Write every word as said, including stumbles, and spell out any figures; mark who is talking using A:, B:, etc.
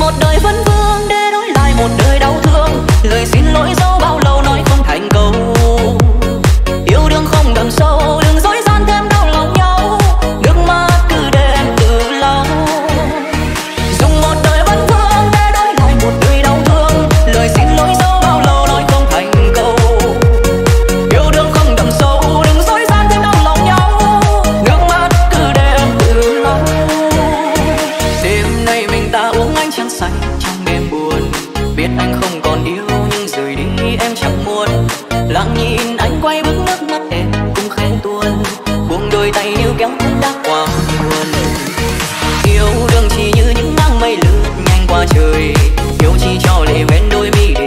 A: một đời vấn vương để đổi lại một đời đau thương. Lời xin lỗi dẫu bao lâu nói không thành câu. Yêu đương không đậm sâu, đừng dối gian thêm đau lòng nhau. Nước mắt cứ để em tự lau. Dùng một đời vấn vương để đổi lại một đời đau thương. Lời xin lỗi dẫu bao lâu nói không thành câu. Yêu đương không đậm sâu, đừng dối gian thêm đau lòng nhau. Nước mắt cứ để em tự lau. Đêm nay mình ta uống ánh trăng say trong đêm buồn. Biết anh không còn yêu nhưng rời đi em chẳng muốn. Lặng nhìn anh quay bước nước mắt em cũng khẽ tuôn. Buông đôi tay níu kéo cũng đã qua buồn. Yêu đương chỉ như những nắng mây lướt nhanh qua trời. Yêu chỉ cho lệ quen đôi mi.